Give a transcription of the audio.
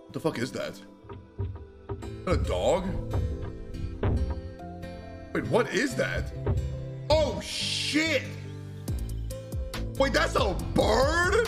What the fuck is that? Is that a dog? Wait, what is that? Oh shit! Wait, that's a bird?